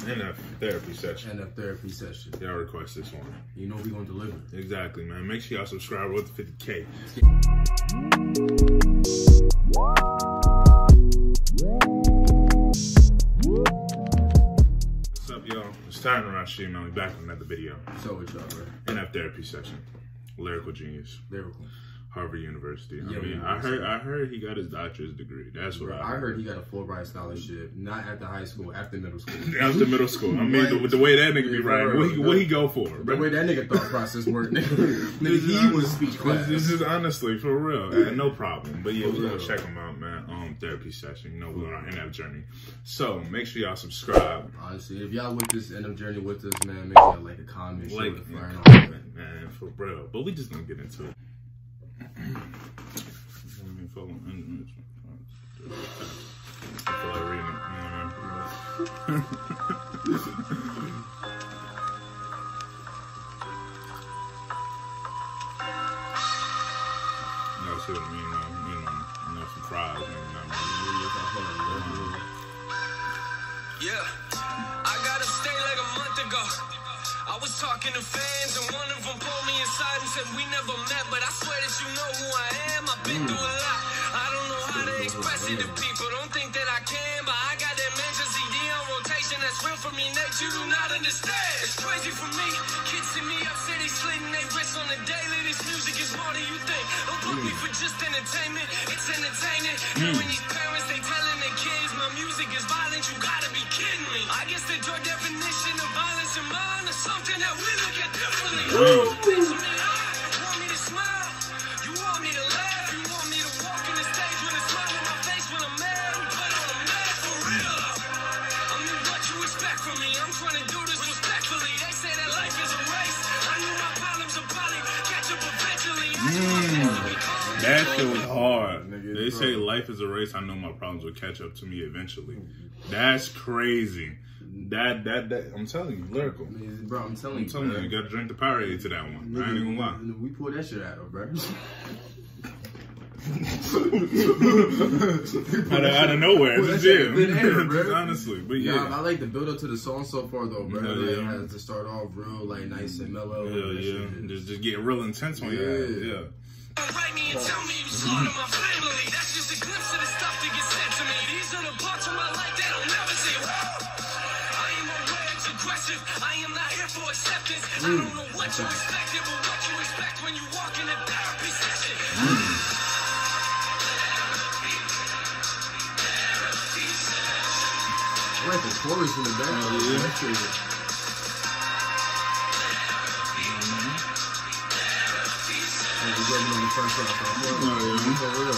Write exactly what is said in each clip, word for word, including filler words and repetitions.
N F therapy session. N F therapy session. Y'all request this one. You know we gonna deliver. Exactly, man. Make sure y'all subscribe with the fifty K. What's up, y'all? It's Tyron Rashid, man. We back with another video. So what's up, bro? N F therapy session. Lyrical genius. Lyrical. Harvard University. I Yeah, mean, I heard I heard he got his doctorate degree. That's what Bro, I I heard. heard he got a Fulbright scholarship, not after high school, after middle school. After middle school. I mean, Like, the, the way that nigga be yeah, writing, bro, what he, what he go for, The bro? way that nigga thought process worked, nigga, nigga he was speech class. This is honestly for real, and no problem. But yeah, For we're gonna real. check him out, man. Um, therapy session. You know, we're on our N F journey. So make sure y'all subscribe. Honestly, if y'all with this N F journey with us, man, make sure y'all like a comment, share Like, with a friend, and all that. comment, man, for real. But we just gonna get into it. I feel like reading it, you know what I mean? You know, see what I mean? Um, you know, you know, some fries, you know what I mean? Yeah, I got upstate like a month ago. I was talking to fans and one of them pulled me aside and said we never met, but I swear that you know who I am. I've been through a lot. I don't know how to express it to people. Don't think that I can, but I got that mansion C D on rotation that's real for me. Nate, you do not understand. It's crazy for me. Kids see me up, city slitting their wrists on the daily. This music is more than you think. Don't book me for just entertainment. It's entertaining. Knowing these parents, they telling their kids my music is violent. You gotta be kidding me. I guess that your definition of violence in mine is something that we look at differently. Makes me high. You want me to smile? You want me to laugh? You want me to walk in the stage with a smile on my face when I'm mad? We put on a mask for real. I mean, what you expect from me? I'm trying to do this respectfully. They say that life is a race. I knew my problems would probably catch up eventually. I Mm. That shit was hard. Nigga, They bro. say life is a race. I know my problems will catch up to me eventually. That's crazy. That that that I'm telling you, lyrical. I mean, bro, I'm telling I'm you, telling bro. you, you gotta drink the Powerade to that one. I ain't even gonna lie. We pulled that shit out of, bro. Out of, out of nowhere, Well, just, that shit yeah. been air, bro. Honestly, but Yeah, yeah, I like the build up to the song so far though, bro. Yeah, Like, yeah. it has to start off real, like nice and mellow. yeah, That yeah. shit Just is- just getting real intense on your ass. Yeah. Yeah. Don't write me and tell me you slaughtered my family. That's just a glimpse of the stuff that gets sent to me. These are the parts of my life that I'll never see. I am aware it's aggressive. I am not here for acceptance. I don't know what you expected, but what you expect when you walk in a therapy session. I like the chorus in the back. yeah. That shit is- Like, we gave him the first round, so I'm like, Oh, yeah. for real.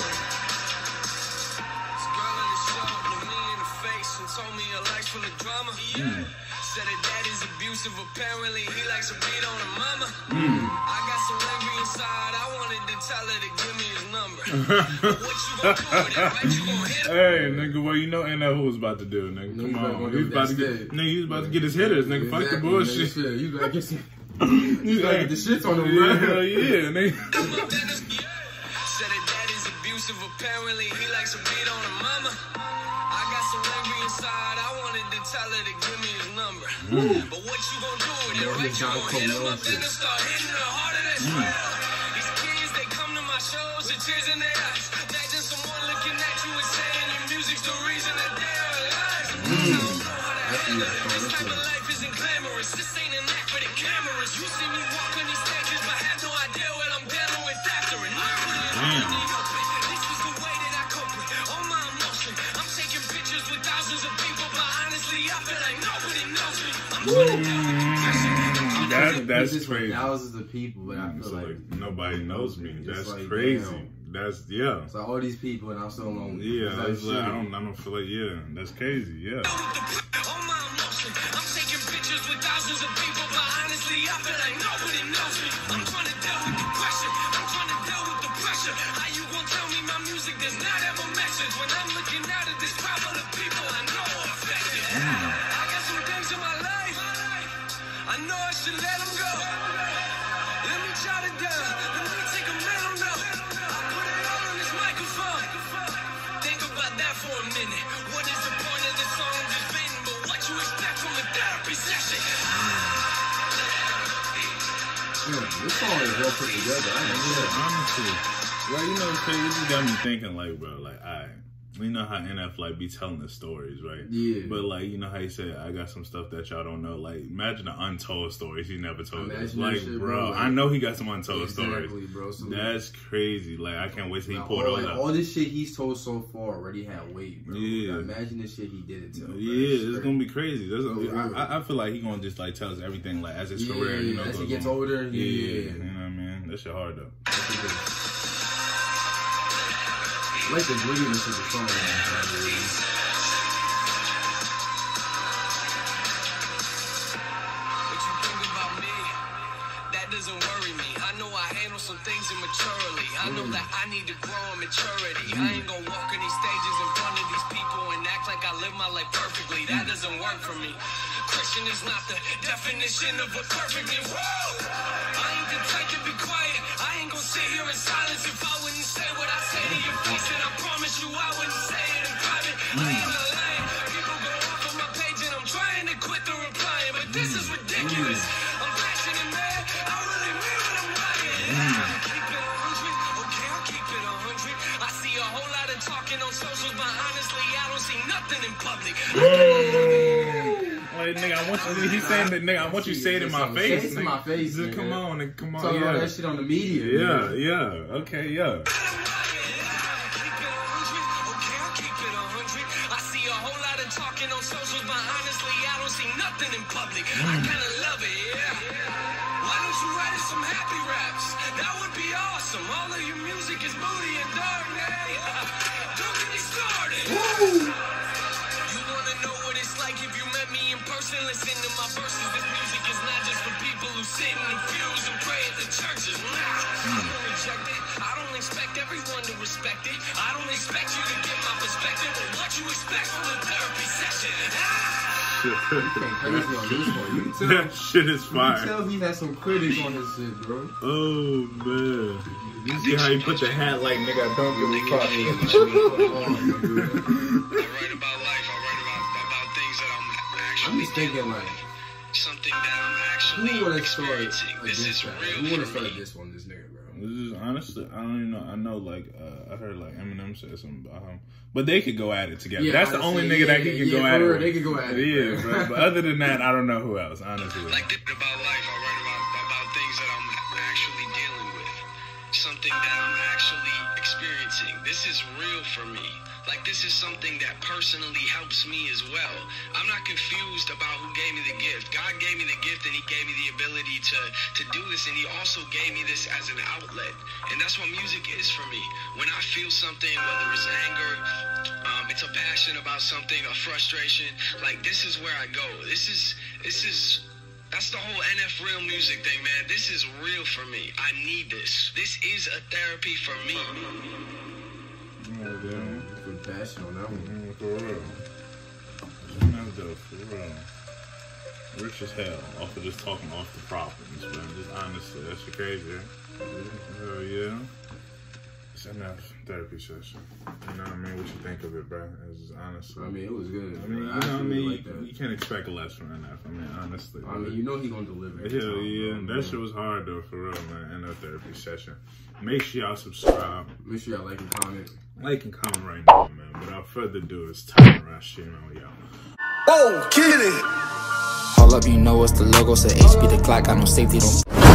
This girl in the show looked me in the face and told me a life full of drama. Said her daddy's abusive, apparently he likes to beat on her mama. I got so angry inside, I wanted to tell her to give me his number. But what you gonna do with it, right? You gonna hit him? Hey, nigga, well, you know, ain't that who was about to do, nigga? No, Come he's about on, to he's do about to that get, shit. nigga, he's about to get his hitters, nigga. Fuck the Exactly, bullshit. nigga, shit. You gotta get some. You gotta get the shits on him, Yeah, bro. hell yeah, nigga. Said her daddy's abusive, apparently he likes to beat on her mama. I got so angry inside, I wanted to tell her to give me his number. But what you gonna do with it, right? You gonna hit him up, then start hitting her harder than hell. These kids, they come to my shows with tears in their eyes. Imagine someone looking at you and saying your music's the reason that they're alive. I don't know how to handle it. This type of life isn't glamorous. This ain't an act for the cameras. You see me walk on these stages, but have no idea what I'm dealing with after it. I put it all in the open. This is the way that I cope with all my emotion. I'm taking pictures with thousands of people, but honestly, I feel like nobody knows me. I'm trying to That, that's It's just for crazy. thousands of people, but I So, feel like like, nobody knows me. It's That's like, crazy. damn. That's, yeah. it's like all these people, and I'm so lonely. Yeah, It's I, like, was like, I shit. don't, I don't feel like, yeah, that's crazy, yeah. all my emotion. I'm taking pictures with thousands of people, but honestly, I feel like nobody knows me. I'm trying to deal with depression. I'm trying to deal with the pressure. How you gonna tell me my music does not have a message when I'm looking out at this crowd full of people I know are affected? I got some things in my life. I know I should let them go. Let me jot it down. Let me take a mental note. I put it all on this microphone. Think about that for a minute. What is the point of the song just been? But what you expect from a therapy session. Yeah, this song is well put together. I know that. Honestly. Well, you know, crazy. This got me thinking, like, bro, like, alright. You know how N F like be telling the stories, right? Yeah. But like, you know how he said, I got some stuff that y'all don't know. Like, imagine the untold stories he never told us. Like, shit, bro, bro like, I know he got some untold exactly, stories. Bro. So that's crazy. Like, I can't wait till he like, pulled all, those like, out. all this shit he's told so far already had weight, bro. Yeah. Like, imagine the shit he did it to. Bro. Yeah, it's gonna be crazy. That's, I, I feel like he gonna just like tell us everything like as his yeah, career, you know, as he gets on. older. Yeah, yeah, you know what I mean. That shit hard though. I like the grittiness of the song. Man. What you think about me? That doesn't worry me. I know I handle some things immaturely. I know that I need to grow in maturity. I ain't gonna walk in these stages in front of these people and act like I live my life perfectly. That doesn't work for me. Christian is not the definition of a perfect me. Whoa! I ain't the type to be quiet. I ain't gonna sit here in silence if I wouldn't say what I say to your face. And I promise you I wouldn't say it in private. I ain't a lion. People go off on my page and I'm trying to quit the replying. But this is ridiculous. I'm passionate, man. I really mean what I'm writing. I'll keep it a hundred. Okay, I'll keep it a hundred. I see a whole lot of talking on socials, but honestly, I don't see nothing in public. Like, nigga, I want you. He's saying that, nigga. I want you to say it in my face. Say it to my face. Just come on and come on. Talk yeah. about that shit on the media. Yeah, man. yeah. Okay, yeah. Talking on socials, but honestly, I don't see nothing in public. I kinda love it, yeah. Why don't you write us some happy raps? That would be awesome. All of your music is moody and dark, man. Don't get me started. Woo! You wanna know what it's like if you met me in person? Listen to my verses. This music is not just for people who sit in the pews and pray at the churches. Nah, I don't reject it. I don't expect everyone to respect it. I don't expect you to get my perspective, but what you expect from the therapy session? Crazy on this one. You can tell, that shit is fire. You can tell he has some critics on his shit, bro. Oh man. You see how you put the hat like nigga, I don't give a fuck. I write about life. I write about about things that I'm actually. I'm just thinking like something that I'm actually who wanna start experiencing. like This this is guy? real Who wanna for start me. this one, this nigga, bro? This is honestly, I don't even know. I know, like, uh, I heard like Eminem said something about him, but they could go at it together. Yeah, That's the honestly, only nigga yeah, that can, can yeah, go for at real, it. they could go at it, Yeah, bro. bro. But other than that, I don't know who else. Honestly, Like th- about life, I write about about things that I'm actually dealing with. Something that I'm actually experiencing. This is real for me. Like this is something that personally helps me as well. I'm not confused about who gave me the gift. God gave me the gift and he gave me the ability to, to do this, and he also gave me this as an outlet. And that's what music is for me. When I feel something, whether it's anger, um, it's a passion about something, a frustration, like this is where I go. This is this is That's the whole N F real music thing, man. This is real for me. I need this. This is a therapy for me. Oh, damn. Good passion on that one. Mm, for real. That's dope, for real. Rich as hell off of just talking off the problems, man. Just honestly, that's crazy. Hell yeah. It's enough therapy session. You know what I mean? What you think of it, bro? It's just honestly. I mean, it was good. I mean, you know what I mean? Like you, you can't expect less from N F. I mean, honestly. I mean, you know he gonna deliver. Hell yeah. Time, that shit was hard though, for real, man. N F therapy session. Make sure y'all subscribe. Make sure y'all like and comment. Like and comment right now, man. Without further ado, it's time to rush in on y'all. Oh, get it! Hold up, you know what's the logo, said H P the clock, got no safety, don't